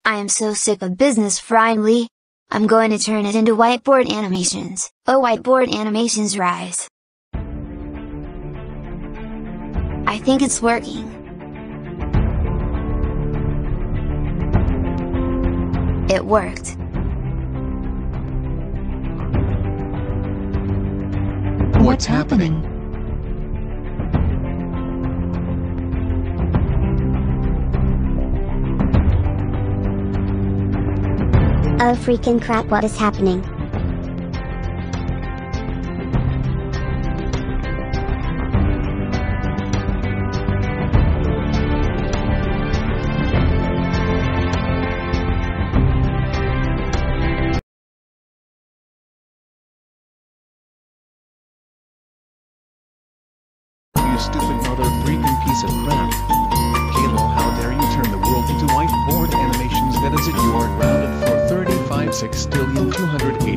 I am so sick of business friendly. I'm going to turn it into whiteboard animations. Oh, whiteboard animations rise. I think it's working. It worked. What's happening? Oh freaking crap, what is happening? You stupid mother freaking piece of crap. Caillou, how dare you turn the world into whiteboard animations? That is it, you are grounded for 35,6,280